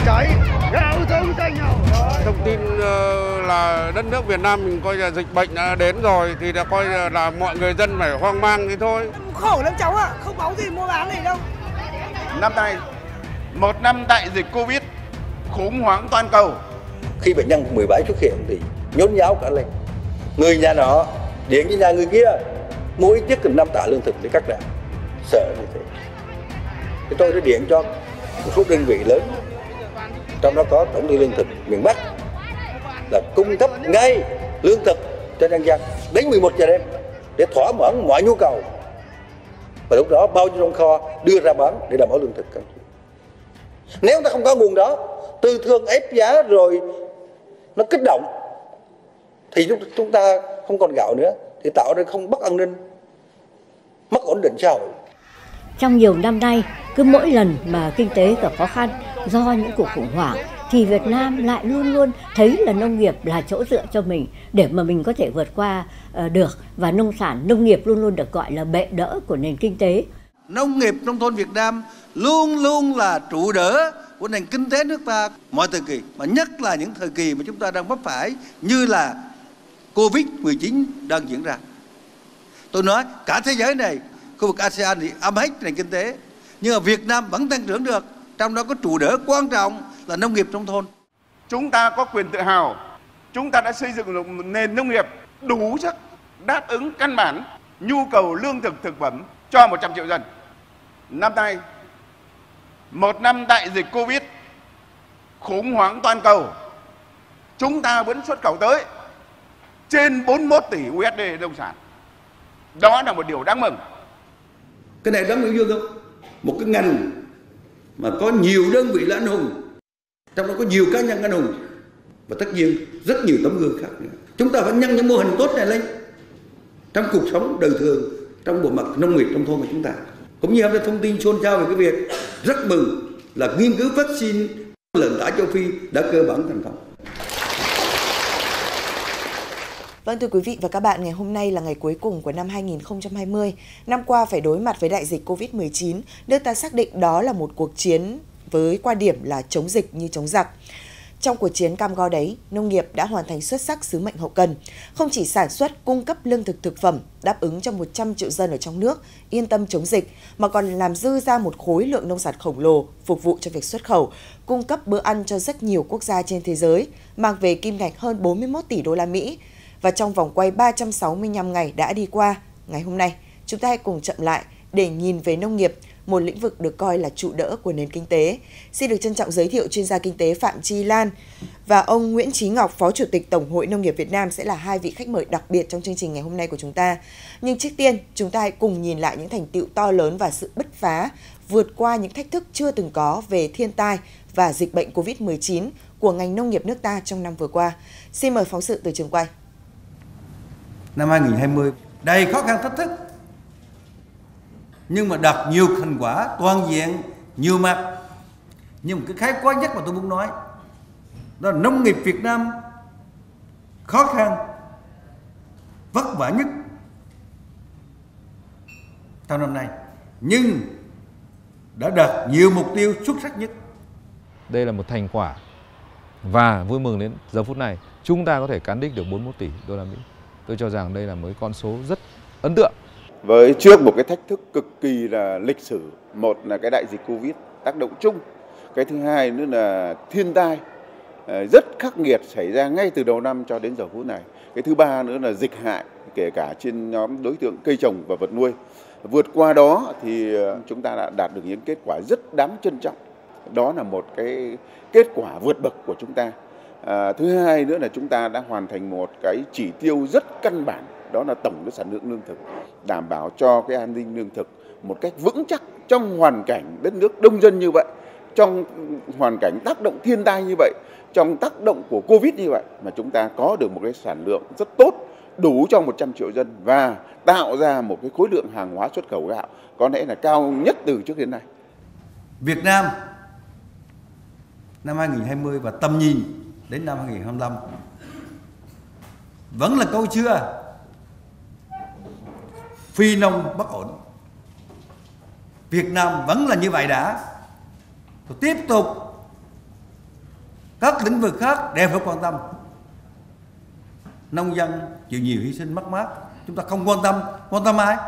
cháy, gạo giống tay nhau. Thông tin là đất nước Việt Nam mình coi là dịch bệnh đã đến rồi thì là coi là mọi người dân phải hoang mang thế thôi. Khổ lắm cháu ạ, không báu gì mua bán này đâu. Năm nay, một năm đại dịch Covid, khủng hoảng toàn cầu. Khi bệnh nhân 17 xuất hiện thì nhốn nháo cả lên. Người nhà nọ điện với nhà người kia mua ít nhất cần 5 tạ lương thực để cắt đạn. Sợ như thế. Thì tôi đã điện cho một số đơn vị lớn, trong đó có Tổng ty Lương thực miền Bắc, là cung cấp ngay lương thực cho nhân dân đến 11 giờ đêm để thỏa mãn mọi nhu cầu. Và lúc đó bao nhiêu trong kho đưa ra bán để đảm bảo lương thực. Nếu ta không có nguồn đó, tư thương ép giá rồi nó kích động thì chúng ta không còn gạo nữa, thì tạo ra không bất an ninh, mất ổn định xã hội. Trong nhiều năm nay, cứ mỗi lần mà kinh tế gặp khó khăn do những cuộc khủng hoảng thì Việt Nam lại luôn luôn thấy là nông nghiệp là chỗ dựa cho mình để mà mình có thể vượt qua được, và nông nghiệp luôn luôn được gọi là bệ đỡ của nền kinh tế. Nông nghiệp nông thôn Việt Nam luôn luôn là trụ đỡ của nền kinh tế nước ta mọi thời kỳ, mà nhất là những thời kỳ mà chúng ta đang vấp phải như là Covid-19 đang diễn ra. Tôi nói cả thế giới này, khu vực ASEAN thì âm hết nền kinh tế, nhưng mà Việt Nam vẫn tăng trưởng được, trong đó có trụ đỡ quan trọng là nông nghiệp nông thôn. Chúng ta có quyền tự hào, chúng ta đã xây dựng được một nền nông nghiệp đủ sức đáp ứng căn bản nhu cầu lương thực thực phẩm cho 100 triệu dân. Năm nay, một năm đại dịch Covid, khủng hoảng toàn cầu, chúng ta vẫn xuất khẩu tới trên 41 tỷ USD nông sản. Đó là một điều đáng mừng. Cái này đáng biểu dương không? Một cái ngành mà có nhiều đơn vị là anh hùng, trong đó có nhiều cá nhân anh hùng, và tất nhiên rất nhiều tấm gương khác nữa. Chúng ta phải nhân những mô hình tốt này lên trong cuộc sống đời thường, trong bộ mặt nông nghiệp nông thôn của chúng ta. Cũng như hôm nay thông tin xôn xao về cái việc rất mừng là nghiên cứu vaccine lợn tả châu Phi đã cơ bản thành công. Vâng, thưa quý vị và các bạn, ngày hôm nay là ngày cuối cùng của năm 2020. Năm qua phải đối mặt với đại dịch Covid-19, nước ta xác định đó là một cuộc chiến với quan điểm là chống dịch như chống giặc. Trong cuộc chiến cam go đấy, nông nghiệp đã hoàn thành xuất sắc sứ mệnh hậu cần, không chỉ sản xuất, cung cấp lương thực thực phẩm, đáp ứng cho 100 triệu dân ở trong nước yên tâm chống dịch, mà còn làm dư ra một khối lượng nông sản khổng lồ phục vụ cho việc xuất khẩu, cung cấp bữa ăn cho rất nhiều quốc gia trên thế giới, mang về kim ngạch hơn 41 tỷ đô la Mỹ. Và trong vòng quay 365 ngày đã đi qua, ngày hôm nay, chúng ta hãy cùng chậm lại để nhìn về nông nghiệp, một lĩnh vực được coi là trụ đỡ của nền kinh tế. Xin được trân trọng giới thiệu chuyên gia kinh tế Phạm Chi Lan và ông Nguyễn Chí Ngọc, Phó Chủ tịch Tổng hội Nông nghiệp Việt Nam sẽ là hai vị khách mời đặc biệt trong chương trình ngày hôm nay của chúng ta. Nhưng trước tiên, chúng ta hãy cùng nhìn lại những thành tựu to lớn và sự bứt phá, vượt qua những thách thức chưa từng có về thiên tai và dịch bệnh Covid-19 của ngành nông nghiệp nước ta trong năm vừa qua. Xin mời phóng sự từ trường quay. Năm 2020 đầy khó khăn thách thức, nhưng mà đạt nhiều thành quả toàn diện, nhiều mặt. Nhưng một cái khái quát nhất mà tôi muốn nói đó là nông nghiệp Việt Nam khó khăn, vất vả nhất trong năm nay, nhưng đã đạt nhiều mục tiêu xuất sắc nhất. Đây là một thành quả và vui mừng đến giờ phút này chúng ta có thể cán đích được 41 tỷ đô la Mỹ. Tôi cho rằng đây là một con số rất ấn tượng. Với trước một cái thách thức cực kỳ là lịch sử, một là cái đại dịch Covid tác động chung, cái thứ hai nữa là thiên tai rất khắc nghiệt xảy ra ngay từ đầu năm cho đến giờ phút này, cái thứ ba nữa là dịch hại kể cả trên nhóm đối tượng cây trồng và vật nuôi. Vượt qua đó thì chúng ta đã đạt được những kết quả rất đáng trân trọng. Đó là một cái kết quả vượt bậc của chúng ta. Thứ hai nữa là chúng ta đã hoàn thành một cái chỉ tiêu rất căn bản, đó là tổng cái sản lượng lương thực, đảm bảo cho cái an ninh lương thực một cách vững chắc trong hoàn cảnh đất nước đông dân như vậy, trong hoàn cảnh tác động thiên tai như vậy, trong tác động của Covid như vậy, mà chúng ta có được một cái sản lượng rất tốt, đủ cho 100 triệu dân và tạo ra một cái khối lượng hàng hóa xuất khẩu gạo có lẽ là cao nhất từ trước đến nay. Việt Nam năm 2020 và tầm nhìn đến năm 2025 vẫn là câu chưa phi nông bất ổn. Việt Nam vẫn là như vậy đã, tiếp tục các lĩnh vực khác đều phải quan tâm. Nông dân chịu nhiều hy sinh mất mát, chúng ta không quan tâm ai?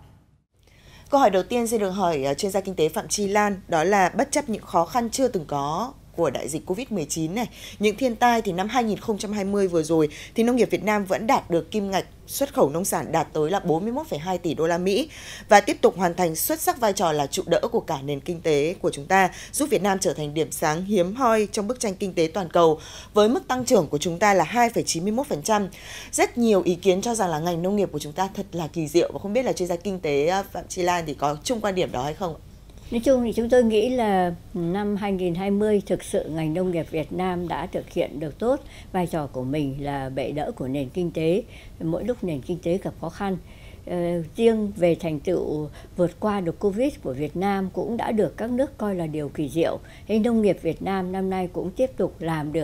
Câu hỏi đầu tiên xin được hỏi chuyên gia kinh tế Phạm Chi Lan, đó là bất chấp những khó khăn chưa từng có của đại dịch Covid-19 này, những thiên tai thì năm 2020 vừa rồi thì nông nghiệp Việt Nam vẫn đạt được kim ngạch xuất khẩu nông sản đạt tới là 41,2 tỷ đô la Mỹ và tiếp tục hoàn thành xuất sắc vai trò là trụ đỡ của cả nền kinh tế của chúng ta, giúp Việt Nam trở thành điểm sáng hiếm hoi trong bức tranh kinh tế toàn cầu với mức tăng trưởng của chúng ta là 2,91%. Rất nhiều ý kiến cho rằng là ngành nông nghiệp của chúng ta thật là kỳ diệu và không biết là chuyên gia kinh tế Phạm Chi Lan thì có chung quan điểm đó hay không? Nói chung thì chúng tôi nghĩ là năm 2020 thực sự ngành nông nghiệp Việt Nam đã thực hiện được tốt vai trò của mình là bệ đỡ của nền kinh tế mỗi lúc nền kinh tế gặp khó khăn. Riêng về thành tựu vượt qua được Covid của Việt Nam cũng đã được các nước coi là điều kỳ diệu. Thế nông nghiệp Việt Nam năm nay cũng tiếp tục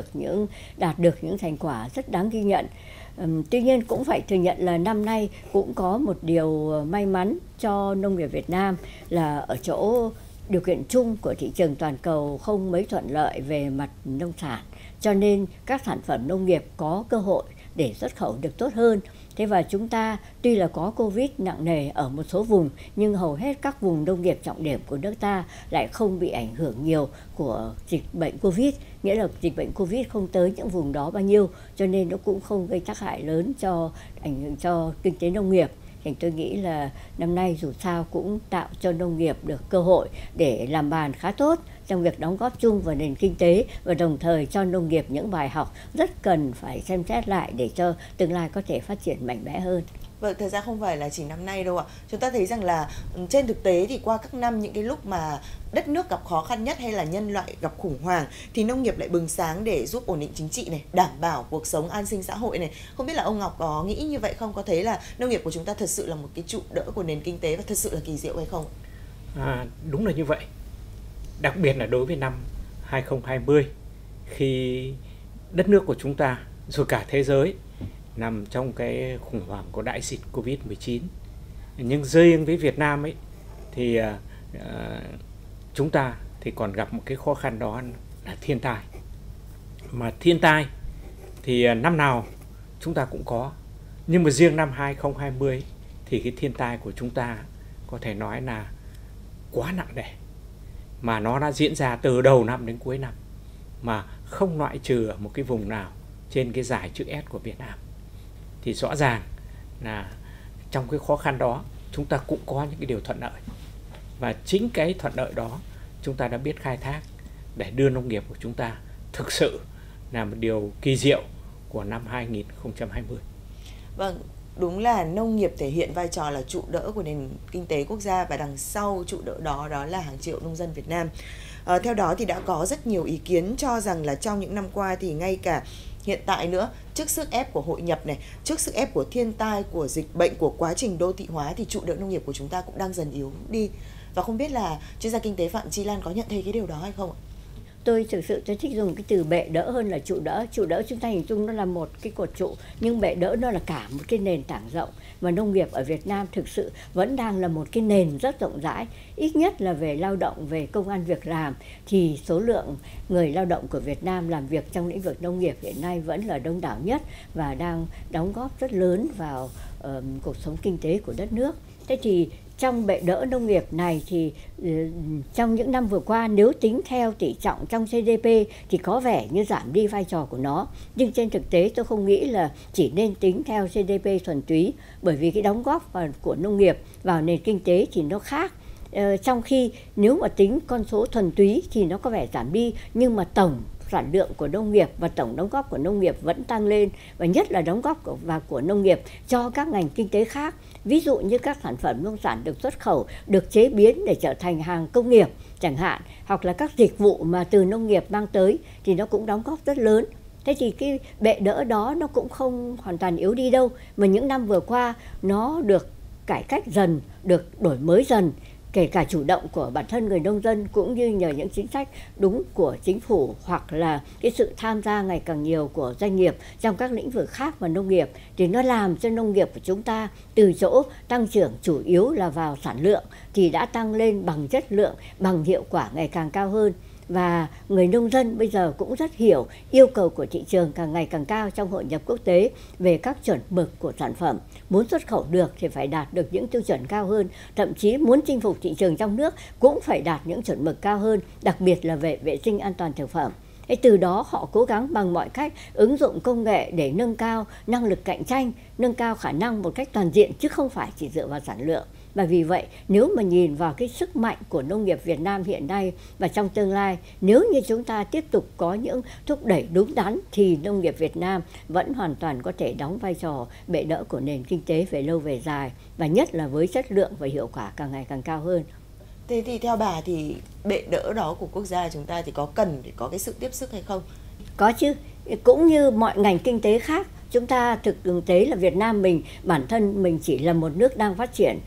đạt được những thành quả rất đáng ghi nhận. Tuy nhiên cũng phải thừa nhận là năm nay cũng có một điều may mắn cho nông nghiệp Việt Nam là ở chỗ điều kiện chung của thị trường toàn cầu không mấy thuận lợi về mặt nông sản, cho nên các sản phẩm nông nghiệp có cơ hội để xuất khẩu được tốt hơn. Thế và chúng ta tuy là có Covid nặng nề ở một số vùng nhưng hầu hết các vùng nông nghiệp trọng điểm của nước ta lại không bị ảnh hưởng nhiều của dịch bệnh Covid, nghĩa là dịch bệnh Covid không tới những vùng đó bao nhiêu, cho nên nó cũng không gây tác hại lớn ảnh hưởng cho kinh tế nông nghiệp. Thì tôi nghĩ là năm nay dù sao cũng tạo cho nông nghiệp được cơ hội để làm bàn khá tốt trong việc đóng góp chung vào nền kinh tế và đồng thời cho nông nghiệp những bài học rất cần phải xem xét lại để cho tương lai có thể phát triển mạnh mẽ hơn. Vâng, thật ra không phải là chỉ năm nay đâu ạ. Chúng ta thấy rằng là trên thực tế thì qua các năm những cái lúc mà đất nước gặp khó khăn nhất hay là nhân loại gặp khủng hoảng thì nông nghiệp lại bừng sáng để giúp ổn định chính trị này, đảm bảo cuộc sống an sinh xã hội này. Không biết là ông Ngọc có nghĩ như vậy không? Có thấy là nông nghiệp của chúng ta thật sự là một cái trụ đỡ của nền kinh tế và thật sự là kỳ diệu hay không? Đúng là như vậy. Đặc biệt là đối với năm 2020 khi đất nước của chúng ta rồi cả thế giới nằm trong cái khủng hoảng của đại dịch Covid-19. Nhưng riêng với Việt Nam ấy thì chúng ta thì còn gặp một cái khó khăn đó là thiên tai. Mà thiên tai thì năm nào chúng ta cũng có. Nhưng mà riêng năm 2020 thì cái thiên tai của chúng ta có thể nói là quá nặng nề. Mà nó đã diễn ra từ đầu năm đến cuối năm. Mà không loại trừ ở một cái vùng nào trên cái dải chữ S của Việt Nam. Thì rõ ràng là trong cái khó khăn đó chúng ta cũng có những cái điều thuận lợi. Và chính cái thuận lợi đó chúng ta đã biết khai thác để đưa nông nghiệp của chúng ta thực sự là một điều kỳ diệu của năm 2020. Vâng, đúng là nông nghiệp thể hiện vai trò là trụ đỡ của nền kinh tế quốc gia và đằng sau trụ đỡ đó là hàng triệu nông dân Việt Nam. Theo đó thì đã có rất nhiều ý kiến cho rằng là trong những năm qua thì ngay cả hiện tại nữa, trước sức ép của hội nhập này, trước sức ép của thiên tai, của dịch bệnh, của quá trình đô thị hóa thì trụ đỡ nông nghiệp của chúng ta cũng đang dần yếu đi. Và không biết là chuyên gia kinh tế Phạm Chi Lan có nhận thấy cái điều đó hay không ạ? Tôi thực sự tôi thích dùng cái từ bệ đỡ hơn là trụ đỡ. Trụ đỡ chúng ta hình dung nó là một cái cột trụ, nhưng bệ đỡ nó là cả một cái nền tảng rộng. Và nông nghiệp ở Việt Nam thực sự vẫn đang là một cái nền rất rộng rãi. Ít nhất là về lao động, về công ăn việc làm thì số lượng người lao động của Việt Nam làm việc trong lĩnh vực nông nghiệp hiện nay vẫn là đông đảo nhất và đang đóng góp rất lớn vào cuộc sống kinh tế của đất nước. Thế thì trong bệ đỡ nông nghiệp này thì trong những năm vừa qua nếu tính theo tỷ trọng trong GDP thì có vẻ như giảm đi vai trò của nó. Nhưng trên thực tế tôi không nghĩ là chỉ nên tính theo GDP thuần túy, bởi vì cái đóng góp của nông nghiệp vào nền kinh tế thì nó khác. Trong khi nếu mà tính con số thuần túy thì nó có vẻ giảm đi, nhưng mà tổng sản lượng của nông nghiệp và tổng đóng góp của nông nghiệp vẫn tăng lên, và nhất là đóng góp của nông nghiệp cho các ngành kinh tế khác. Ví dụ như các sản phẩm nông sản được xuất khẩu, được chế biến để trở thành hàng công nghiệp chẳng hạn, hoặc là các dịch vụ mà từ nông nghiệp mang tới thì nó cũng đóng góp rất lớn. Thế thì cái bệ đỡ đó nó cũng không hoàn toàn yếu đi đâu, mà những năm vừa qua nó được cải cách dần, được đổi mới dần, kể cả chủ động của bản thân người nông dân cũng như nhờ những chính sách đúng của chính phủ hoặc là cái sự tham gia ngày càng nhiều của doanh nghiệp trong các lĩnh vực khác và nông nghiệp, thì nó làm cho nông nghiệp của chúng ta từ chỗ tăng trưởng chủ yếu là vào sản lượng thì đã tăng lên bằng chất lượng, bằng hiệu quả ngày càng cao hơn. Và người nông dân bây giờ cũng rất hiểu yêu cầu của thị trường càng ngày càng cao trong hội nhập quốc tế về các chuẩn mực của sản phẩm. Muốn xuất khẩu được thì phải đạt được những tiêu chuẩn cao hơn, thậm chí muốn chinh phục thị trường trong nước cũng phải đạt những chuẩn mực cao hơn, đặc biệt là về vệ sinh an toàn thực phẩm. Thế từ đó họ cố gắng bằng mọi cách ứng dụng công nghệ để nâng cao năng lực cạnh tranh, nâng cao khả năng một cách toàn diện chứ không phải chỉ dựa vào sản lượng. Và vì vậy, nếu mà nhìn vào cái sức mạnh của nông nghiệp Việt Nam hiện nay và trong tương lai, nếu như chúng ta tiếp tục có những thúc đẩy đúng đắn thì nông nghiệp Việt Nam vẫn hoàn toàn có thể đóng vai trò bệ đỡ của nền kinh tế về lâu về dài, và nhất là với chất lượng và hiệu quả càng ngày càng cao hơn. Thế thì theo bà thì bệ đỡ đó của quốc gia chúng ta thì có cần phải có cái sự tiếp sức hay không? Có chứ, cũng như mọi ngành kinh tế khác, chúng ta thực tế là Việt Nam mình, bản thân mình chỉ là một nước đang phát triển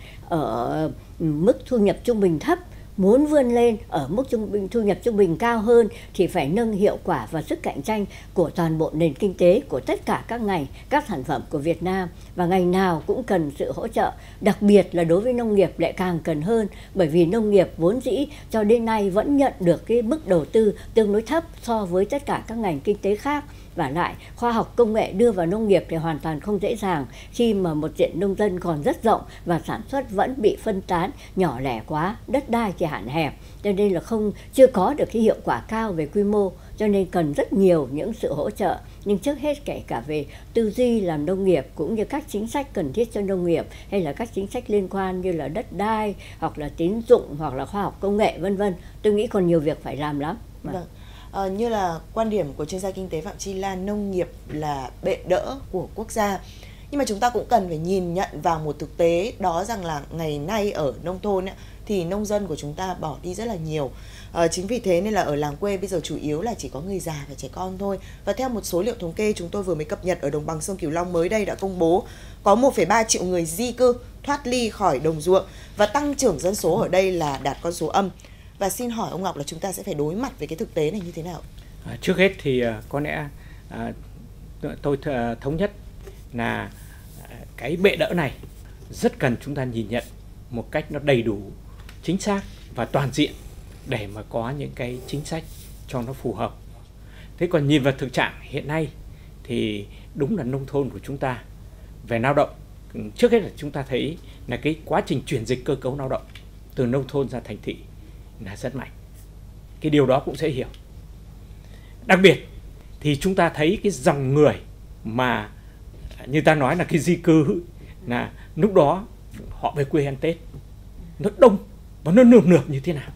ở mức thu nhập trung bình thấp. Muốn vươn lên ở mức thu nhập trung bình cao hơn thì phải nâng hiệu quả và sức cạnh tranh của toàn bộ nền kinh tế, của tất cả các ngành, các sản phẩm của Việt Nam. Và ngành nào cũng cần sự hỗ trợ, đặc biệt là đối với nông nghiệp lại càng cần hơn, bởi vì nông nghiệp vốn dĩ cho đến nay vẫn nhận được cái mức đầu tư tương đối thấp so với tất cả các ngành kinh tế khác. Và lại, khoa học công nghệ đưa vào nông nghiệp thì hoàn toàn không dễ dàng khi mà một diện nông dân còn rất rộng và sản xuất vẫn bị phân tán, nhỏ lẻ quá, đất đai thì hạn hẹp, cho nên là chưa có được cái hiệu quả cao về quy mô, cho nên cần rất nhiều những sự hỗ trợ. Nhưng trước hết kể cả về tư duy làm nông nghiệp cũng như các chính sách cần thiết cho nông nghiệp, hay là các chính sách liên quan như là đất đai hoặc là tín dụng hoặc là khoa học công nghệ vân vân, tôi nghĩ còn nhiều việc phải làm lắm. Vâng. Như là quan điểm của chuyên gia kinh tế Phạm Chi Lan, nông nghiệp là bệ đỡ của quốc gia. Nhưng mà chúng ta cũng cần phải nhìn nhận vào một thực tế đó rằng là ngày nay ở nông thôn ấy, thì nông dân của chúng ta bỏ đi rất là nhiều. Chính vì thế nên là ở làng quê bây giờ chủ yếu là chỉ có người già và trẻ con thôi. Và theo một số liệu thống kê chúng tôi vừa mới cập nhật ở đồng bằng sông Cửu Long mới đây đã công bố, có 1,3 triệu người di cư thoát ly khỏi đồng ruộng và tăng trưởng dân số ở đây là đạt con số âm. Và xin hỏi ông Ngọc là chúng ta sẽ phải đối mặt với cái thực tế này như thế nào? Trước hết thì có lẽ tôi thống nhất là cái bệ đỡ này rất cần chúng ta nhìn nhận một cách nó đầy đủ, chính xác và toàn diện để mà có những cái chính sách cho nó phù hợp. Thế còn nhìn vào thực trạng hiện nay thì đúng là nông thôn của chúng ta về lao động, trước hết là chúng ta thấy là cái quá trình chuyển dịch cơ cấu lao động từ nông thôn ra thành thị là rất mạnh. Cái điều đó cũng dễ hiểu. Đặc biệt thì chúng ta thấy cái dòng người mà như ta nói là cái di cư, là lúc đó họ về quê ăn Tết nó đông và nó nườm nượp như thế nào.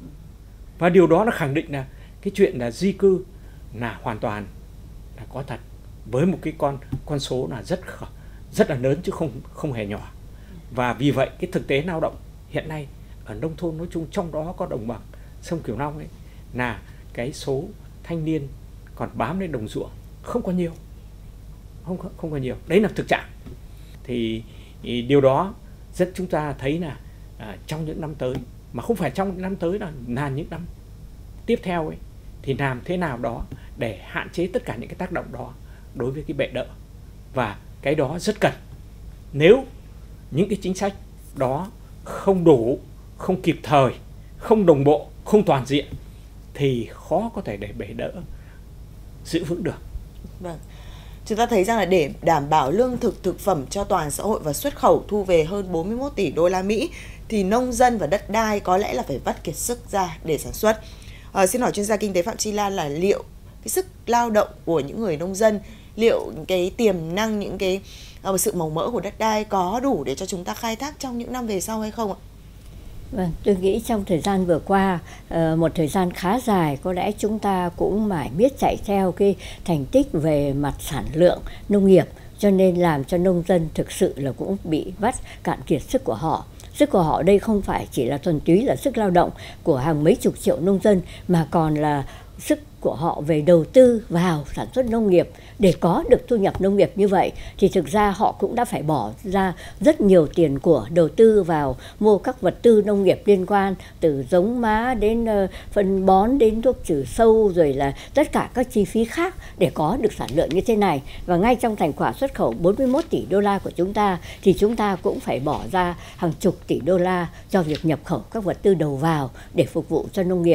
Và điều đó nó khẳng định là cái chuyện là di cư là hoàn toàn là có thật, với một cái con số là rất là lớn chứ không hề nhỏ. Và vì vậy cái thực tế lao động hiện nay ở nông thôn nói chung, trong đó có đồng bằng sông Cửu Long ấy, là cái số thanh niên còn bám lên đồng ruộng không có nhiều, không có nhiều. Đấy là thực trạng. Thì điều đó rất chúng ta thấy là trong những năm tới, mà không phải trong những năm tới, là những năm tiếp theo ấy, thì làm thế nào đó để hạn chế tất cả những cái tác động đó đối với cái bệ đỡ. Và cái đó rất cần. Nếu những cái chính sách đó không đủ, không kịp thời, không đồng bộ, không toàn diện thì khó có thể để bệ đỡ giữ vững được. Vâng. Chúng ta thấy rằng là để đảm bảo lương thực, thực phẩm cho toàn xã hội và xuất khẩu thu về hơn 41 tỷ đô la Mỹ thì nông dân và đất đai có lẽ là phải vắt kiệt sức ra để sản xuất. Xin hỏi chuyên gia kinh tế Phạm Chi Lan là liệu cái sức lao động của những người nông dân, liệu cái tiềm năng, những cái sự màu mỡ của đất đai có đủ để cho chúng ta khai thác trong những năm về sau hay không ạ? Vâng, tôi nghĩ trong thời gian vừa qua, một thời gian khá dài, có lẽ chúng ta cũng mãi biết chạy theo cái thành tích về mặt sản lượng nông nghiệp, cho nên làm cho nông dân thực sự là cũng bị vắt cạn kiệt sức của họ. Sức của họ đây không phải chỉ là thuần túy là sức lao động của hàng mấy chục triệu nông dân, mà còn là sức của họ về đầu tư vào sản xuất nông nghiệp. Để có được thu nhập nông nghiệp như vậy thì thực ra họ cũng đã phải bỏ ra rất nhiều tiền của đầu tư vào mua các vật tư nông nghiệp liên quan, từ giống má đến phân bón đến thuốc trừ sâu, rồi là tất cả các chi phí khác để có được sản lượng như thế này. Và ngay trong thành quả xuất khẩu 41 tỷ đô la của chúng ta thì chúng ta cũng phải bỏ ra hàng chục tỷ đô la cho việc nhập khẩu các vật tư đầu vào để phục vụ cho nông nghiệp.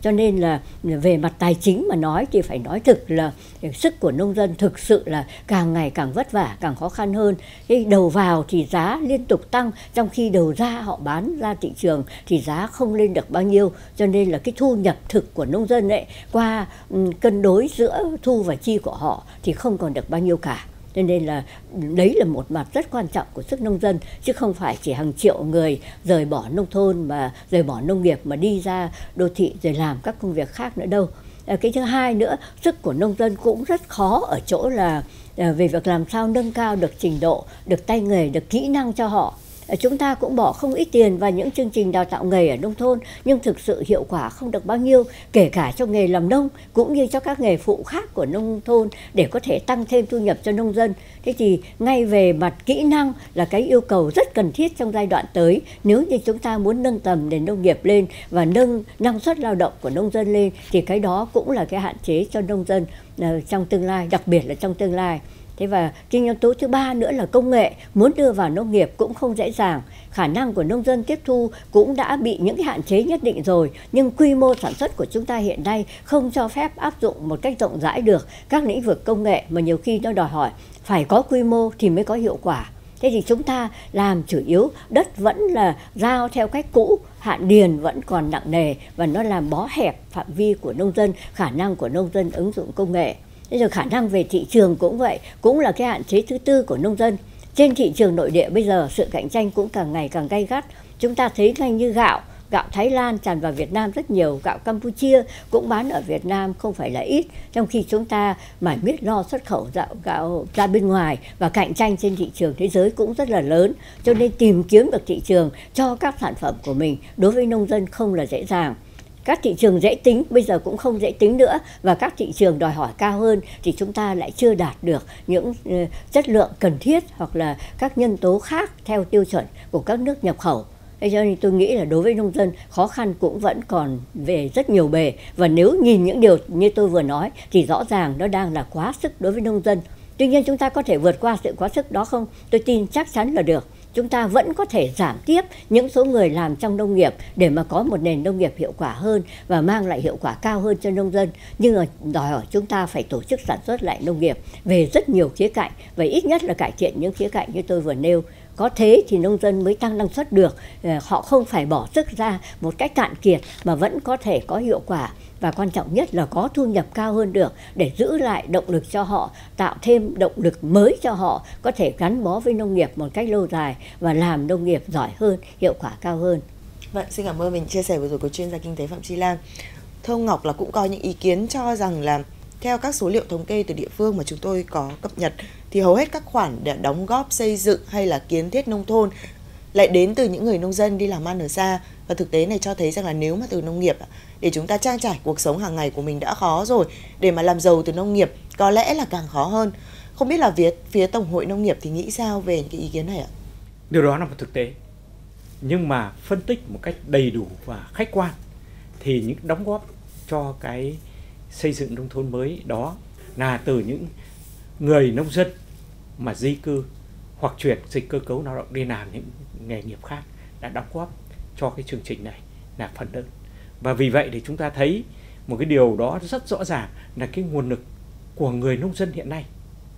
Cho nên là về mặt tài chính mà nói thì phải nói thực là sức của nông dân thực sự là càng ngày càng vất vả, càng khó khăn hơn. Cái đầu vào thì giá liên tục tăng, trong khi đầu ra họ bán ra thị trường thì giá không lên được bao nhiêu. Cho nên là cái thu nhập thực của nông dân ấy qua cân đối giữa thu và chi của họ thì không còn được bao nhiêu cả. Cho nên là đấy là một mặt rất quan trọng của sức nông dân, chứ không phải chỉ hàng triệu người rời bỏ nông thôn mà rời bỏ nông nghiệp mà đi ra đô thị rồi làm các công việc khác nữa đâu. Cái thứ hai nữa, sức của nông dân cũng rất khó ở chỗ là về việc làm sao nâng cao được trình độ, được tay nghề, được kỹ năng cho họ. Chúng ta cũng bỏ không ít tiền vào những chương trình đào tạo nghề ở nông thôn, nhưng thực sự hiệu quả không được bao nhiêu, kể cả cho nghề làm nông cũng như cho các nghề phụ khác của nông thôn để có thể tăng thêm thu nhập cho nông dân. Thế thì ngay về mặt kỹ năng là cái yêu cầu rất cần thiết trong giai đoạn tới, nếu như chúng ta muốn nâng tầm nền nông nghiệp lên và nâng năng suất lao động của nông dân lên thì cái đó cũng là cái hạn chế cho nông dân trong tương lai, đặc biệt là trong tương lai. Thế và cái yếu tố thứ ba nữa là công nghệ muốn đưa vào nông nghiệp cũng không dễ dàng. Khả năng của nông dân tiếp thu cũng đã bị những cái hạn chế nhất định rồi, nhưng quy mô sản xuất của chúng ta hiện nay không cho phép áp dụng một cách rộng rãi được các lĩnh vực công nghệ mà nhiều khi nó đòi hỏi phải có quy mô thì mới có hiệu quả. Thế thì chúng ta làm chủ yếu đất vẫn là giao theo cách cũ, hạn điền vẫn còn nặng nề và nó làm bó hẹp phạm vi của nông dân, khả năng của nông dân ứng dụng công nghệ. Thế rồi khả năng về thị trường cũng vậy, cũng là cái hạn chế thứ tư của nông dân. Trên thị trường nội địa bây giờ sự cạnh tranh cũng càng ngày càng gay gắt. Chúng ta thấy ngay như gạo Thái Lan tràn vào Việt Nam rất nhiều, gạo Campuchia cũng bán ở Việt Nam không phải là ít, trong khi chúng ta mải miết lo xuất khẩu gạo ra bên ngoài và cạnh tranh trên thị trường thế giới cũng rất là lớn. Cho nên tìm kiếm được thị trường cho các sản phẩm của mình đối với nông dân không là dễ dàng. Các thị trường dễ tính bây giờ cũng không dễ tính nữa, và các thị trường đòi hỏi cao hơn thì chúng ta lại chưa đạt được những chất lượng cần thiết hoặc là các nhân tố khác theo tiêu chuẩn của các nước nhập khẩu. Thế cho nên tôi nghĩ là đối với nông dân khó khăn cũng vẫn còn về rất nhiều bề, và nếu nhìn những điều như tôi vừa nói thì rõ ràng nó đang là quá sức đối với nông dân. Tuy nhiên chúng ta có thể vượt qua sự quá sức đó không? Tôi tin chắc chắn là được. Chúng ta vẫn có thể giảm tiếp những số người làm trong nông nghiệp để mà có một nền nông nghiệp hiệu quả hơn và mang lại hiệu quả cao hơn cho nông dân. Nhưng mà đòi hỏi chúng ta phải tổ chức sản xuất lại nông nghiệp về rất nhiều khía cạnh, và ít nhất là cải thiện những khía cạnh như tôi vừa nêu. Có thế thì nông dân mới tăng năng suất được, họ không phải bỏ sức ra một cách cạn kiệt mà vẫn có thể có hiệu quả, và quan trọng nhất là có thu nhập cao hơn được để giữ lại động lực cho họ, tạo thêm động lực mới cho họ có thể gắn bó với nông nghiệp một cách lâu dài và làm nông nghiệp giỏi hơn, hiệu quả cao hơn. Vâng, xin cảm ơn mình chia sẻ vừa rồi của chuyên gia kinh tế Phạm Chi Lan. Thưa ông Ngọc, là cũng có những ý kiến cho rằng là theo các số liệu thống kê từ địa phương mà chúng tôi có cập nhật thì hầu hết các khoản để đóng góp xây dựng hay là kiến thiết nông thôn lại đến từ những người nông dân đi làm ăn ở xa. Và thực tế này cho thấy rằng là nếu mà từ nông nghiệp để chúng ta trang trải cuộc sống hàng ngày của mình đã khó rồi, để mà làm giàu từ nông nghiệp có lẽ là càng khó hơn. Không biết là phía Tổng hội Nông nghiệp thì nghĩ sao về những cái ý kiến này ạ? Điều đó là một thực tế. Nhưng mà phân tích một cách đầy đủ và khách quan thì những đóng góp cho cái xây dựng nông thôn mới đó là từ những người nông dân mà di cư hoặc chuyển dịch cơ cấu lao động đi làm những nghề nghiệp khác đã đóng góp cho cái chương trình này là phần lớn. Và vì vậy thì chúng ta thấy một cái điều đó rất rõ ràng là cái nguồn lực của người nông dân hiện nay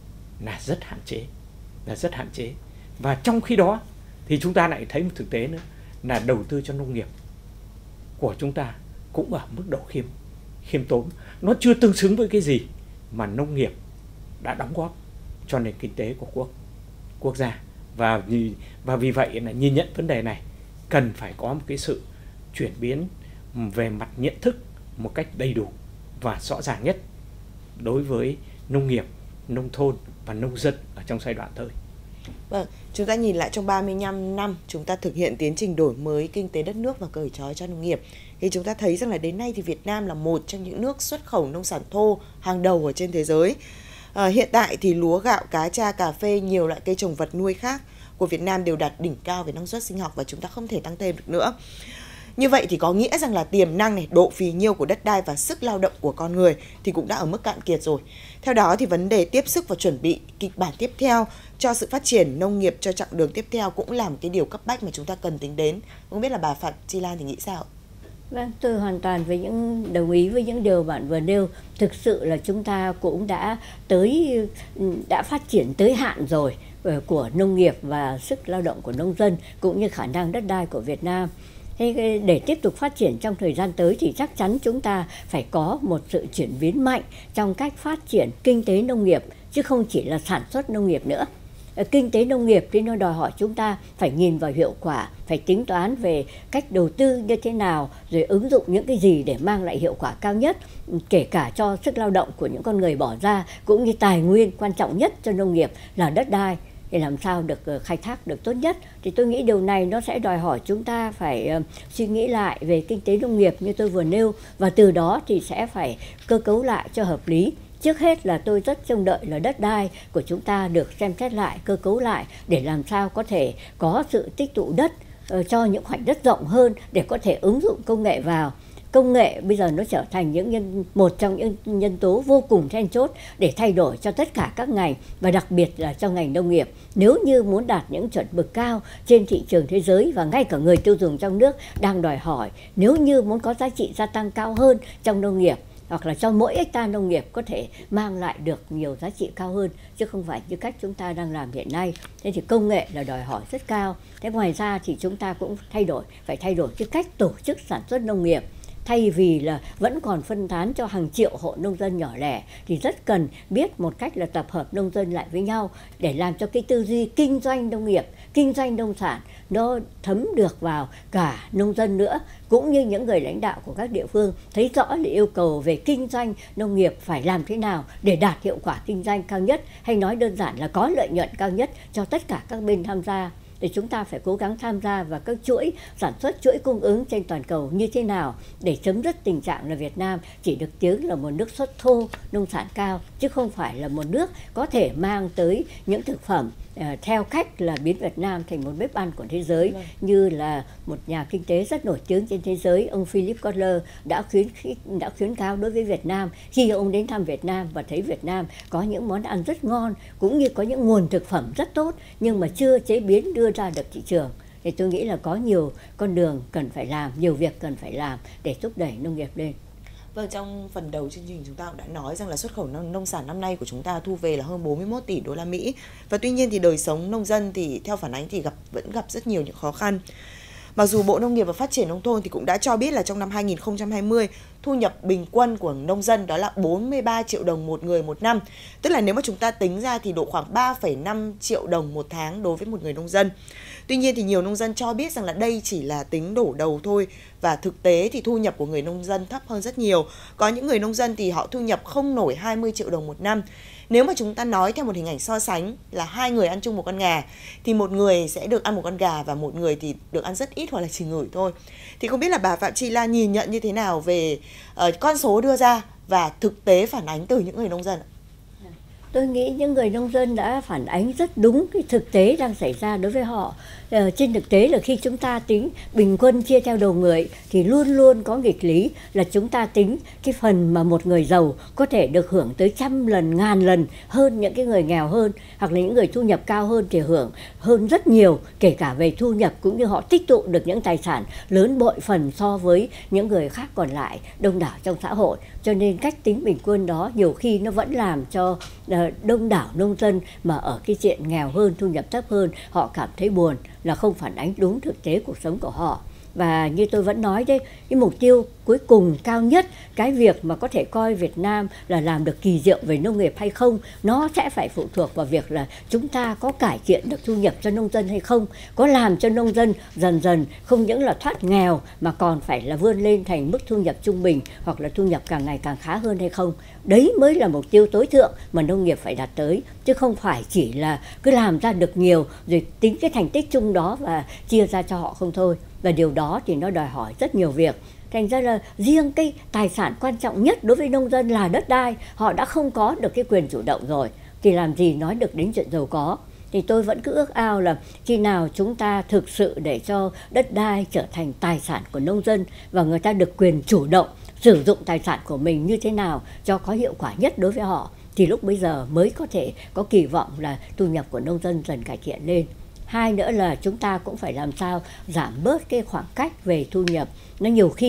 là rất hạn chế. Và trong khi đó thì chúng ta lại thấy một thực tế nữa là đầu tư cho nông nghiệp của chúng ta cũng ở mức độ khiêm tốn. Nó chưa tương xứng với cái gì mà nông nghiệp đã đóng góp cho nền kinh tế của quốc gia. Và vì vậy là nhìn nhận vấn đề này cần phải có một cái sự chuyển biến về mặt nhận thức một cách đầy đủ và rõ ràng nhất đối với nông nghiệp, nông thôn và nông dân ở trong giai đoạn tới. Vâng, chúng ta nhìn lại trong 35 năm chúng ta thực hiện tiến trình đổi mới kinh tế đất nước và cởi trói cho nông nghiệp, thì chúng ta thấy rằng là đến nay thì Việt Nam là một trong những nước xuất khẩu nông sản thô hàng đầu ở trên thế giới. Hiện tại thì lúa, gạo, cá tra, cà phê, nhiều loại cây trồng vật nuôi khác của Việt Nam đều đạt đỉnh cao về năng suất sinh học và chúng ta không thể tăng thêm được nữa. Như vậy thì có nghĩa rằng là tiềm năng này, độ phì nhiêu của đất đai và sức lao động của con người thì cũng đã ở mức cạn kiệt rồi. Theo đó thì vấn đề tiếp sức và chuẩn bị kịch bản tiếp theo cho sự phát triển nông nghiệp cho chặng đường tiếp theo cũng là một cái điều cấp bách mà chúng ta cần tính đến. Không biết là bà Phạm Chi Lan thì nghĩ sao? Vâng, tôi hoàn toàn đồng ý với những điều bạn vừa nêu. Thực sự là chúng ta cũng đã phát triển tới hạn rồi của nông nghiệp và sức lao động của nông dân cũng như khả năng đất đai của Việt Nam. Thế để tiếp tục phát triển trong thời gian tới thì chắc chắn chúng ta phải có một sự chuyển biến mạnh trong cách phát triển kinh tế nông nghiệp, chứ không chỉ là sản xuất nông nghiệp nữa. Kinh tế nông nghiệp thì nó đòi hỏi chúng ta phải nhìn vào hiệu quả, phải tính toán về cách đầu tư như thế nào, rồi ứng dụng những cái gì để mang lại hiệu quả cao nhất, kể cả cho sức lao động của những con người bỏ ra, cũng như tài nguyên quan trọng nhất cho nông nghiệp là đất đai, để làm sao được khai thác được tốt nhất. Thì tôi nghĩ điều này nó sẽ đòi hỏi chúng ta phải suy nghĩ lại về kinh tế nông nghiệp như tôi vừa nêu, và từ đó thì sẽ phải cơ cấu lại cho hợp lý. Trước hết là tôi rất trông đợi là đất đai của chúng ta được xem xét lại, cơ cấu lại để làm sao có thể có sự tích tụ đất cho những khoảnh đất rộng hơn để có thể ứng dụng công nghệ vào. Công nghệ bây giờ nó trở thành một trong những nhân tố vô cùng then chốt để thay đổi cho tất cả các ngành, và đặc biệt là cho ngành nông nghiệp. Nếu như muốn đạt những chuẩn mực cao trên thị trường thế giới và ngay cả người tiêu dùng trong nước đang đòi hỏi, nếu như muốn có giá trị gia tăng cao hơn trong nông nghiệp, hoặc là cho mỗi hectare nông nghiệp có thể mang lại được nhiều giá trị cao hơn, chứ không phải như cách chúng ta đang làm hiện nay. Thế thì công nghệ là đòi hỏi rất cao. Thế ngoài ra thì chúng ta cũng phải thay đổi cái cách tổ chức sản xuất nông nghiệp. Thay vì là vẫn còn phân tán cho hàng triệu hộ nông dân nhỏ lẻ, thì rất cần biết một cách là tập hợp nông dân lại với nhau để làm cho cái tư duy kinh doanh nông nghiệp, kinh doanh nông sản nó thấm được vào cả nông dân nữa, cũng như những người lãnh đạo của các địa phương thấy rõ là yêu cầu về kinh doanh nông nghiệp phải làm thế nào để đạt hiệu quả kinh doanh cao nhất, hay nói đơn giản là có lợi nhuận cao nhất cho tất cả các bên tham gia. Thì chúng ta phải cố gắng tham gia vào các chuỗi sản xuất, chuỗi cung ứng trên toàn cầu như thế nào để chấm dứt tình trạng là Việt Nam chỉ được tiếng là một nước xuất thô nông sản cao, chứ không phải là một nước có thể mang tới những thực phẩm theo cách là biến Việt Nam thành một bếp ăn của thế giới. Như là một nhà kinh tế rất nổi tiếng trên thế giới, ông Philip Kotler đã khuyến cáo đối với Việt Nam khi ông đến thăm Việt Nam và thấy Việt Nam có những món ăn rất ngon, cũng như có những nguồn thực phẩm rất tốt, nhưng mà chưa chế biến đưa ra được thị trường. Thì tôi nghĩ là có nhiều con đường cần phải làm, nhiều việc cần phải làm để thúc đẩy nông nghiệp lên. Vâng, trong phần đầu chương trình chúng ta cũng đã nói rằng là xuất khẩu nông sản năm nay của chúng ta thu về là hơn 41 tỷ đô la Mỹ. Và tuy nhiên thì đời sống nông dân thì theo phản ánh thì vẫn gặp rất nhiều những khó khăn. Mặc dù Bộ Nông nghiệp và Phát triển Nông thôn thì cũng đã cho biết là trong năm 2020, thu nhập bình quân của nông dân đó là 43 triệu đồng một người một năm. Tức là nếu mà chúng ta tính ra thì độ khoảng 3,5 triệu đồng một tháng đối với một người nông dân. Tuy nhiên thì nhiều nông dân cho biết rằng là đây chỉ là tính đổ đầu thôi, và thực tế thì thu nhập của người nông dân thấp hơn rất nhiều. Có những người nông dân thì họ thu nhập không nổi 20 triệu đồng một năm. Nếu mà chúng ta nói theo một hình ảnh so sánh là hai người ăn chung một con gà, thì một người sẽ được ăn một con gà và một người thì được ăn rất ít hoặc là chỉ ngửi thôi. Thì không biết là bà Phạm Chi Lan nhìn nhận như thế nào về con số đưa ra và thực tế phản ánh từ những người nông dân ạ? Tôi nghĩ những người nông dân đã phản ánh rất đúng cái thực tế đang xảy ra đối với họ. Trên thực tế là khi chúng ta tính bình quân chia theo đầu người thì luôn luôn có nghịch lý là chúng ta tính cái phần mà một người giàu có thể được hưởng tới 100 lần, 1000 lần hơn những cái người nghèo hơn, hoặc là những người thu nhập cao hơn thì hưởng hơn rất nhiều, kể cả về thu nhập cũng như họ tích tụ được những tài sản lớn bội phần so với những người khác còn lại đông đảo trong xã hội. Cho nên cách tính bình quân đó nhiều khi nó vẫn làm cho đông đảo nông dân mà ở cái diện nghèo hơn, thu nhập thấp hơn, họ cảm thấy buồn, là không phản ánh đúng thực tế cuộc sống của họ. Và như tôi vẫn nói đấy, cái mục tiêu cuối cùng cao nhất, cái việc mà có thể coi Việt Nam là làm được kỳ diệu về nông nghiệp hay không, nó sẽ phải phụ thuộc vào việc là chúng ta có cải thiện được thu nhập cho nông dân hay không, có làm cho nông dân dần dần không những là thoát nghèo mà còn phải là vươn lên thành mức thu nhập trung bình hoặc là thu nhập càng ngày càng khá hơn hay không. Đấy mới là mục tiêu tối thượng mà nông nghiệp phải đạt tới, chứ không phải chỉ là cứ làm ra được nhiều rồi tính cái thành tích chung đó và chia ra cho họ không thôi. Và điều đó thì nó đòi hỏi rất nhiều việc. Thành ra là riêng cái tài sản quan trọng nhất đối với nông dân là đất đai, họ đã không có được cái quyền chủ động rồi, thì làm gì nói được đến chuyện giàu có. Thì tôi vẫn cứ ước ao là khi nào chúng ta thực sự để cho đất đai trở thành tài sản của nông dân và người ta được quyền chủ động sử dụng tài sản của mình như thế nào cho có hiệu quả nhất đối với họ, thì lúc bây giờ mới có thể có kỳ vọng là thu nhập của nông dân dần cải thiện lên. Hai nữa là chúng ta cũng phải làm sao giảm bớt cái khoảng cách về thu nhập. Nó nhiều khi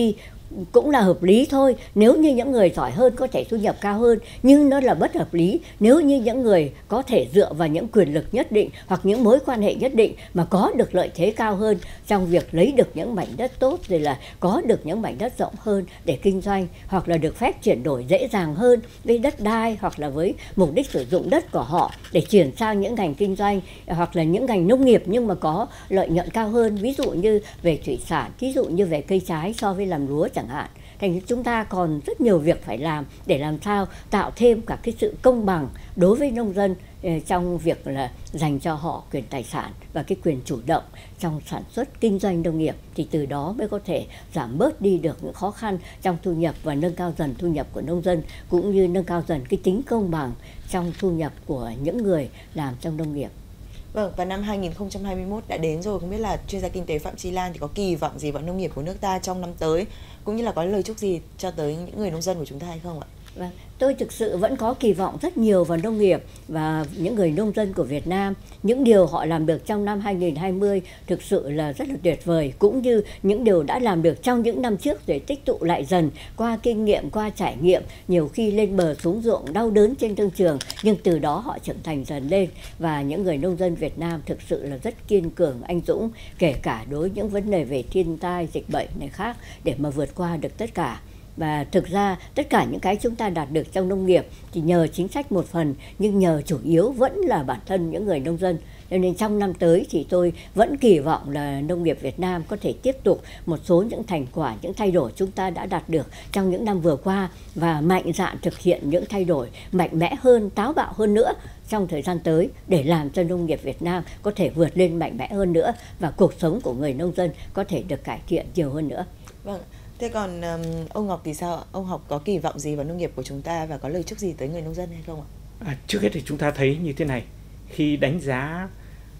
cũng là hợp lý thôi. Nếu như những người giỏi hơn có thể thu nhập cao hơn, nhưng nó là bất hợp lý nếu như những người có thể dựa vào những quyền lực nhất định hoặc những mối quan hệ nhất định mà có được lợi thế cao hơn trong việc lấy được những mảnh đất tốt, rồi là có được những mảnh đất rộng hơn để kinh doanh, hoặc là được phép chuyển đổi dễ dàng hơn với đất đai hoặc là với mục đích sử dụng đất của họ để chuyển sang những ngành kinh doanh hoặc là những ngành nông nghiệp nhưng mà có lợi nhuận cao hơn, ví dụ như về thủy sản, ví dụ như về cây trái so với làm lúa chẳng hạn. Thành chúng ta còn rất nhiều việc phải làm để làm sao tạo thêm cả cái sự công bằng đối với nông dân trong việc là dành cho họ quyền tài sản và cái quyền chủ động trong sản xuất kinh doanh nông nghiệp, thì từ đó mới có thể giảm bớt đi được những khó khăn trong thu nhập và nâng cao dần thu nhập của nông dân, cũng như nâng cao dần cái tính công bằng trong thu nhập của những người làm trong nông nghiệp. Vâng, và năm 2021 đã đến rồi, không biết là chuyên gia kinh tế Phạm Chi Lan thì có kỳ vọng gì vào nông nghiệp của nước ta trong năm tới, cũng như là có lời chúc gì cho tới những người nông dân của chúng ta hay không ạ? Vâng, tôi thực sự vẫn có kỳ vọng rất nhiều vào nông nghiệp và những người nông dân của Việt Nam. Những điều họ làm được trong năm 2020 thực sự là rất là tuyệt vời, cũng như những điều đã làm được trong những năm trước để tích tụ lại dần qua kinh nghiệm, qua trải nghiệm, nhiều khi lên bờ xuống ruộng đau đớn trên thương trường, nhưng từ đó họ trưởng thành dần lên. Và những người nông dân Việt Nam thực sự là rất kiên cường, anh dũng, kể cả đối những vấn đề về thiên tai, dịch bệnh này khác, để mà vượt qua được tất cả. Và thực ra tất cả những cái chúng ta đạt được trong nông nghiệp thì nhờ chính sách một phần, nhưng nhờ chủ yếu vẫn là bản thân những người nông dân. Cho nên trong năm tới thì tôi vẫn kỳ vọng là nông nghiệp Việt Nam có thể tiếp tục một số những thành quả, những thay đổi chúng ta đã đạt được trong những năm vừa qua, và mạnh dạn thực hiện những thay đổi mạnh mẽ hơn, táo bạo hơn nữa trong thời gian tới, để làm cho nông nghiệp Việt Nam có thể vượt lên mạnh mẽ hơn nữa và cuộc sống của người nông dân có thể được cải thiện nhiều hơn nữa. Vâng. Thế còn ông Ngọc thì sao? Ông Ngọc có kỳ vọng gì vào nông nghiệp của chúng ta và có lời chúc gì tới người nông dân hay không ạ? Trước hết thì chúng ta thấy như thế này, khi đánh giá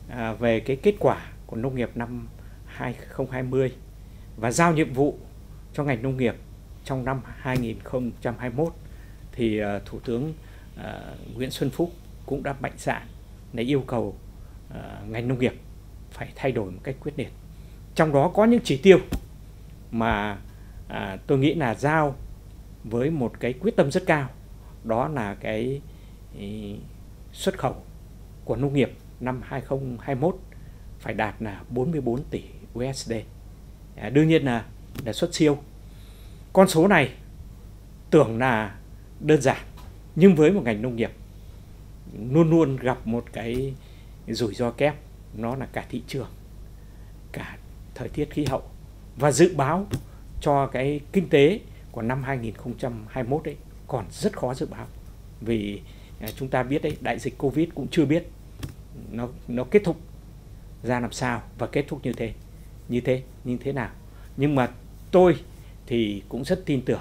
về cái kết quả của nông nghiệp năm 2020 và giao nhiệm vụ cho ngành nông nghiệp trong năm 2021, thì Thủ tướng Nguyễn Xuân Phúc cũng đã mạnh dạn để yêu cầu ngành nông nghiệp phải thay đổi một cách quyết liệt. Trong đó có những chỉ tiêu mà tôi nghĩ là giao với một cái quyết tâm rất cao, đó là cái xuất khẩu của nông nghiệp năm 2021 phải đạt là 44 tỷ USD. Đương nhiên là xuất siêu. Con số này tưởng là đơn giản, nhưng với một ngành nông nghiệp luôn luôn gặp một cái rủi ro kép, nó là cả thị trường, cả thời tiết khí hậu, và dự báo cho cái kinh tế của năm 2021 ấy còn rất khó dự báo. Vì chúng ta biết đấy, đại dịch Covid cũng chưa biết nó kết thúc ra làm sao và kết thúc như thế nào. Nhưng mà tôi thì cũng rất tin tưởng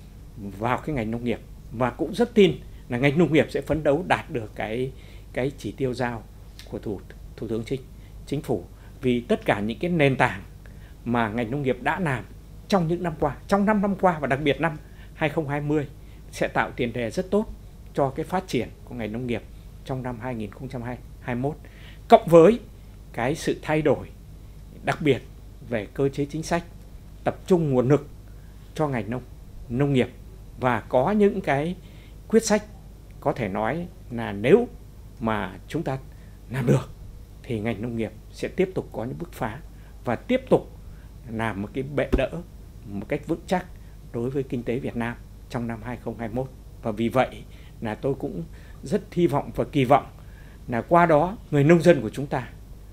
vào cái ngành nông nghiệp, và cũng rất tin là ngành nông nghiệp sẽ phấn đấu đạt được cái chỉ tiêu giao của Thủ tướng Chính phủ. Vì tất cả những cái nền tảng mà ngành nông nghiệp đã làm trong những năm qua, trong 5 năm qua và đặc biệt năm 2020 sẽ tạo tiền đề rất tốt cho cái phát triển của ngành nông nghiệp trong năm 2021. Cộng với cái sự thay đổi đặc biệt về cơ chế chính sách, tập trung nguồn lực cho ngành nông nghiệp, và có những cái quyết sách có thể nói là nếu mà chúng ta làm được thì ngành nông nghiệp sẽ tiếp tục có những bứt phá và tiếp tục làm một cái bệ đỡ một cách vững chắc đối với kinh tế Việt Nam trong năm 2021. Và vì vậy là tôi cũng rất hy vọng và kỳ vọng là qua đó người nông dân của chúng ta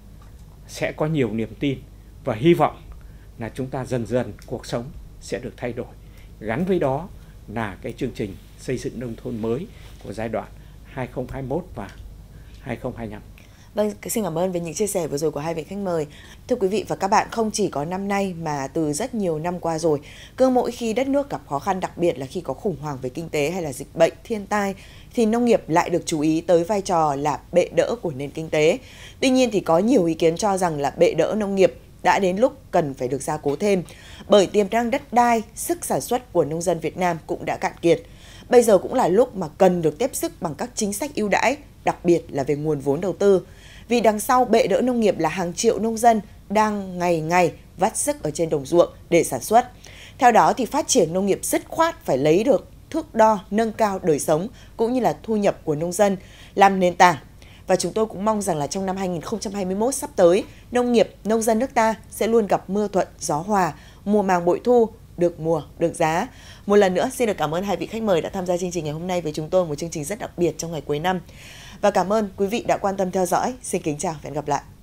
sẽ có nhiều niềm tin, và hy vọng là chúng ta dần dần cuộc sống sẽ được thay đổi. Gắn với đó là cái chương trình xây dựng nông thôn mới của giai đoạn 2021 và 2025. Vâng, xin cảm ơn về những chia sẻ vừa rồi của hai vị khách mời. Thưa quý vị và các bạn, không chỉ có năm nay mà từ rất nhiều năm qua rồi, cứ mỗi khi đất nước gặp khó khăn, đặc biệt là khi có khủng hoảng về kinh tế hay là dịch bệnh, thiên tai, thì nông nghiệp lại được chú ý tới vai trò là bệ đỡ của nền kinh tế. Tuy nhiên thì có nhiều ý kiến cho rằng là bệ đỡ nông nghiệp đã đến lúc cần phải được gia cố thêm, bởi tiềm năng đất đai, sức sản xuất của nông dân Việt Nam cũng đã cạn kiệt. Bây giờ cũng là lúc mà cần được tiếp sức bằng các chính sách ưu đãi, đặc biệt là về nguồn vốn đầu tư. Vì đằng sau bệ đỡ nông nghiệp là hàng triệu nông dân đang ngày ngày vắt sức ở trên đồng ruộng để sản xuất. Theo đó thì phát triển nông nghiệp dứt khoát phải lấy được thước đo nâng cao đời sống cũng như là thu nhập của nông dân làm nền tảng. Và chúng tôi cũng mong rằng là trong năm 2021 sắp tới, nông nghiệp, nông dân nước ta sẽ luôn gặp mưa thuận, gió hòa, mùa màng bội thu, được mùa, được giá. Một lần nữa, xin được cảm ơn hai vị khách mời đã tham gia chương trình ngày hôm nay với chúng tôi, một chương trình rất đặc biệt trong ngày cuối năm. Và cảm ơn quý vị đã quan tâm theo dõi. Xin kính chào và hẹn gặp lại.